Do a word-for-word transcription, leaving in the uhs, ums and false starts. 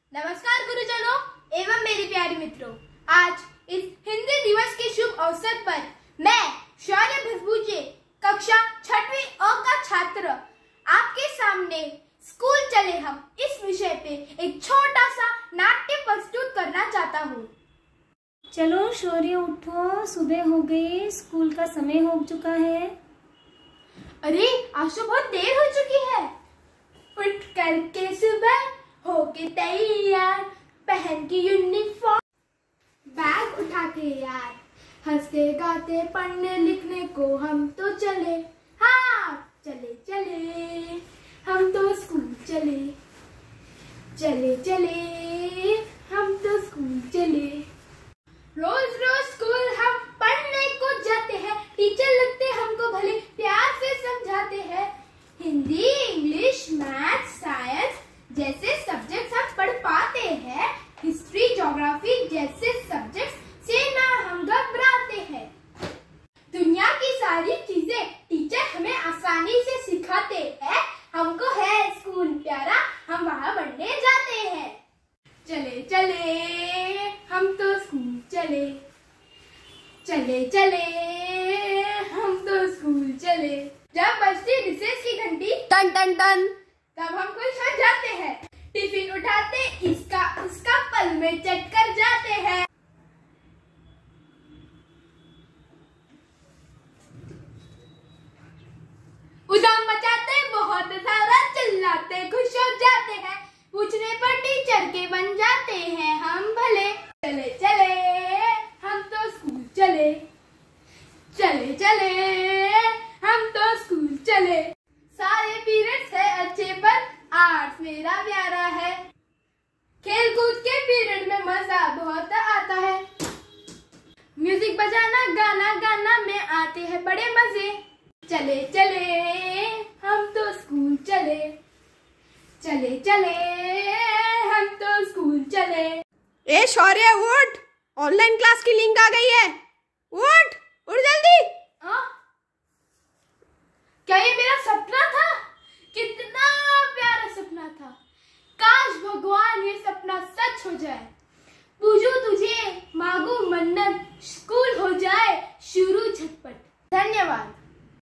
नमस्कार गुरुजनों एवं मेरे प्यारे मित्रों, आज इस हिंदी दिवस के शुभ अवसर पर मैं शौर्य भसबूचे कक्षा छठवीं अ का छात्र आपके सामने स्कूल चले हम इस विषय पे एक छोटा सा नाट्य प्रस्तुत करना चाहता हूँ। चलो शौर्य उठो, सुबह हो गई, स्कूल का समय हो चुका है। अरे आज तो बहुत देर हो चुकी है। उठ करके सुबह होके तैयार, पहन की यूनिफॉर्म, बैग उठा के यार, हंसते गाते पढ़ने लिखने को हम तो चले। हाँ चले चले हम तो स्कूल चले, चले चले हम तो स्कूल चले। रोज रोज स्कूल हम पढ़ने को जाते हैं, टीचर लगते हमको भले प्यार से समझाते हैं। हिंदी, इंग्लिश, मैथ, साइंस जैसे सब्जेक्ट हम पढ़ पाते हैं। हिस्ट्री, ज्योग्राफी जैसे सब्जेक्ट से ना हम घबराते हैं। दुनिया की सारी चीजें टीचर हमें आसानी से सिखाते हैं। हमको है स्कूल प्यारा, हम वहाँ पढ़ने जाते हैं। चले चले हम तो स्कूल चले, चले चले हम तो स्कूल चले। जब बजती रिसेस की घंटी टन टन टन, तब हम खुश हो जाते हैं। टिफिन उठाते, इसका उसका पल में चट कर जाते हैं। उधम मचाते, बहुत सारा चिल्लाते, खुश हो जाते हैं। पूछने पर टीचर के बन जाते हैं हम भले। चले चले हम तो स्कूल चले, चले चले हम तो स्कूल चले। सारे पीरियड्स है अच्छे पर आर्ट्स मेरा प्यारा है। खेल कूद के पीरियड में मजा बहुत आता है। म्यूजिक बजाना, गाना गाना में आते हैं बड़े मजे। चले चले हम तो स्कूल चले, चले चले हम तो स्कूल चले। ए शौर्य उठ, ऑनलाइन क्लास की लिंक आ गई है। उठ उठ जल्दी। आ? क्या ये मेरा सपना था? कितना प्यारा सपना था। काश भगवान ये सपना सच हो जाए। पूजू तुझे, मांगू मन्नत, स्कूल हो जाए शुरू झटपट। धन्यवाद।